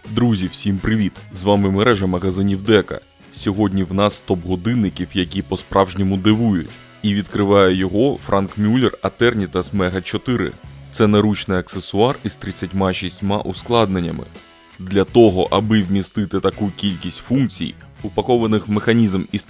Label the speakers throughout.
Speaker 1: Друзі, всім привіт! З вами мережа магазинів Дека. Сьогодні в нас топ годинників, які по-справжньому дивують. І відкриває його Франк Мюллер Eternitas Mega 4. Це наручний аксесуар із 36 ускладненнями. Для того, аби вмістити таку кількість функцій, упакованих в механізм із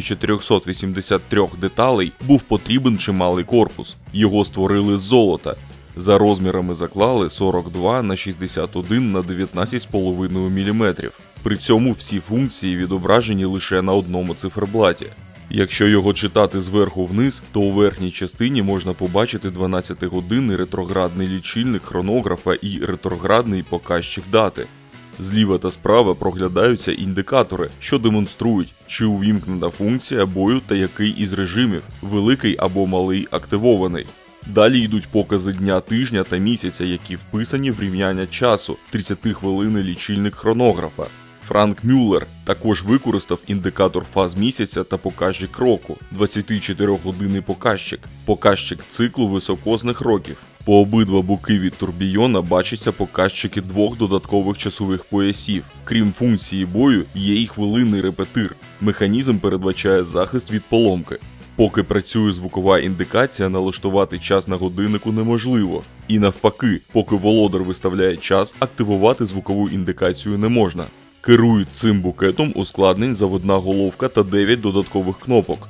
Speaker 1: 1483 деталей, був потрібен чималий корпус. Його створили з золота. За розмірами заклали 42 на 61 на 19,5 мм. При цьому всі функції відображені лише на одному циферблаті. Якщо його читати зверху вниз, то у верхній частині можна побачити 12-годинний ретроградний лічильник хронографа і ретроградний показчик дати. Зліва та справа проглядаються індикатори, що демонструють, чи увімкнена функція бою та який із режимів – великий або малий активований. Далі йдуть покази дня, тижня та місяця, які вписані в рівняння часу – 30-хвилинний лічильник хронографа. Франк Мюллер також використав індикатор фаз місяця та показчик року – 24-годинний показчик циклу високосних років. По обидва боки від турбійона бачаться показчики двох додаткових часових поясів. Крім функції бою, є і хвилинний репетир. Механізм передбачає захист від поломки. Поки працює звукова індикація, налаштувати час на годиннику неможливо. І навпаки, поки володар виставляє час, активувати звукову індикацію не можна. Керують цим букетом ускладнень заводна головка та 9 додаткових кнопок.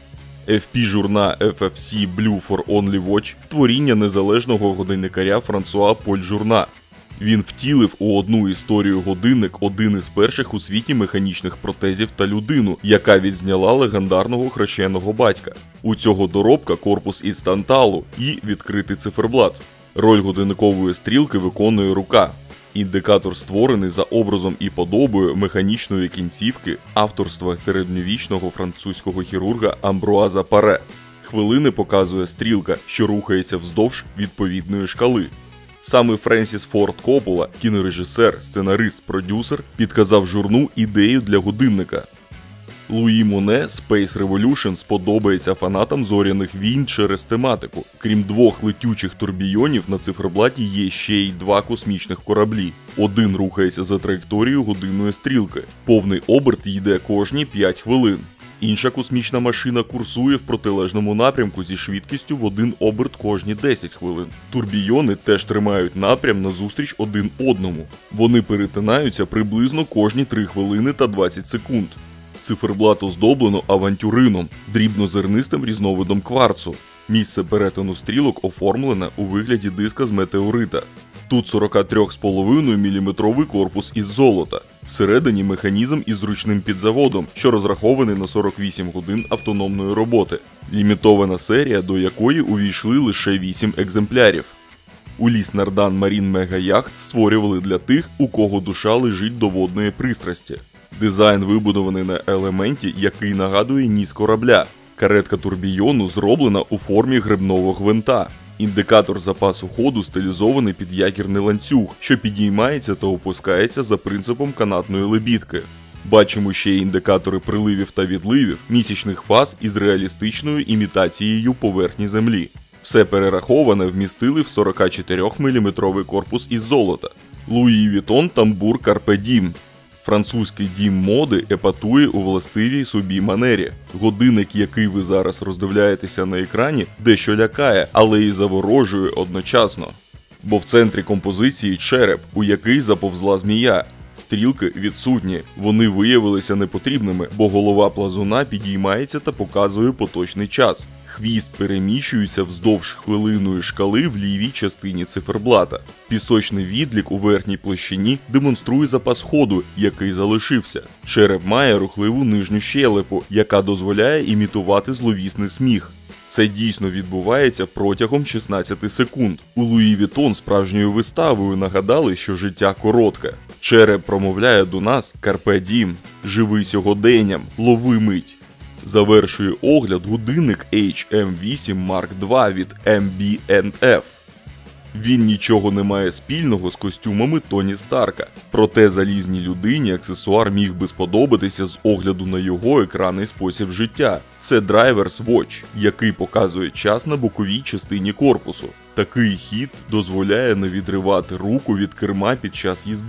Speaker 1: FP-журна FFC Blue for Only Watch – творіння незалежного годинникаря Франсуа Поль Журна. Він втілив у одну історію годинник один із перших у світі механічних протезів та людину, яка відзняла легендарного хрещеного батька. У цього доробка корпус із танталу і відкритий циферблат. Роль годинникової стрілки виконує рука. Індикатор створений за образом і подобою механічної кінцівки авторства середньовічного французького хірурга Амбруаза Паре. Хвилини показує стрілка, що рухається вздовж відповідної шкали. Саме Френсіс Форд Коппола, кінорежисер, сценарист, продюсер, підказав журну ідею для годинника. Луї Моне Space Revolution сподобається фанатам зоряних війн через тематику. Крім двох летючих турбійонів, на циферблаті є ще й два космічних кораблі. Один рухається за траєкторією годинної стрілки. Повний оберт йде кожні 5 хвилин. Інша космічна машина курсує в протилежному напрямку зі швидкістю в один оберт кожні 10 хвилин. Турбійони теж тримають напрям назустріч один одному. Вони перетинаються приблизно кожні 3 хвилини та 20 секунд. Циферблат оздоблено авантюрином, дрібнозернистим різновидом кварцу. Місце перетину стрілок оформлене у вигляді диска з метеорита. Тут 43,5 мм корпус із золота. Всередині механізм із зручним підзаводом, що розрахований на 48 годин автономної роботи. Лімітована серія, до якої увійшли лише 8 екземплярів. Улісс Нардан Марін Мега Яхт створювали для тих, у кого душа лежить до водної пристрасті. Дизайн вибудований на елементі, який нагадує ніс корабля. Каретка турбійону зроблена у формі гребного гвинта. Індикатор запасу ходу стилізований під якірний ланцюг, що підіймається та опускається за принципом канатної лебідки. Бачимо ще й індикатори приливів та відливів, місячних фаз із реалістичною імітацією поверхні Землі. Все перераховане вмістили в 44-мм корпус із золота. Луї Вітон тамбур Карпе Дім. Французький дім моди епатує у властивій собі манері. Годинник, який ви зараз роздивляєтеся на екрані, дещо лякає, але й заворожує одночасно. Бо в центрі композиції череп, у який заповзла змія. Стрілки відсутні, вони виявилися непотрібними, бо голова плазуна підіймається та показує поточний час. Хвіст переміщується вздовж хвилинної шкали в лівій частині циферблата. Пісочний відлік у верхній площині демонструє запас ходу, який залишився. Череп має рухливу нижню щелепу, яка дозволяє імітувати зловісний сміх. Це дійсно відбувається протягом 16 секунд. У Луї Вітон справжньою виставою нагадали, що життя коротке. Череп промовляє до нас «Карпе Дім», «Живи сьогоденням», «Лови мить». Завершує огляд годинник HM8 Mark II від MB&F. Він нічого не має спільного з костюмами Тоні Старка. Проте залізній людині аксесуар міг би сподобатися з огляду на його екранний спосіб життя. Це Driver's Watch, який показує час на боковій частині корпусу. Такий хід дозволяє не відривати руку від керма під час їзди.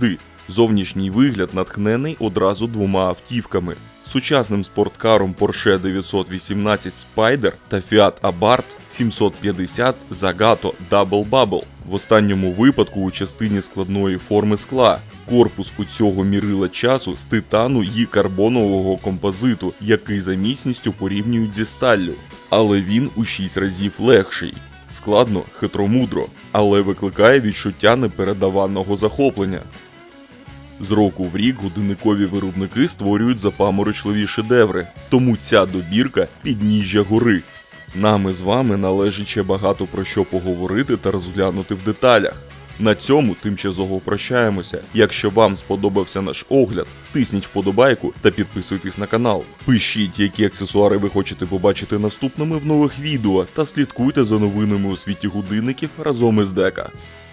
Speaker 1: Зовнішній вигляд натхнений одразу двома автівками – сучасним спорткаром Porsche 918 Spyder та Fiat Abarth 750 Zagato Double Bubble. В останньому випадку у частині складної форми скла. Корпус у цього мірила часу з титану і карбонового композиту, який за міцністю порівнюють зі сталлю. Але він у 6 разів легший. Складно, хитромудро, але викликає відчуття непередаваного захоплення. З року в рік годинникові виробники створюють запаморочливі шедеври, тому ця добірка – підніжжя гори. Нам із вами належить ще багато про що поговорити та розглянути в деталях. На цьому тимчасово прощаємося. Якщо вам сподобався наш огляд, тисніть вподобайку та підписуйтесь на канал. Пишіть, які аксесуари ви хочете побачити наступними в нових відео, та слідкуйте за новинами у світі годинників разом із Дека.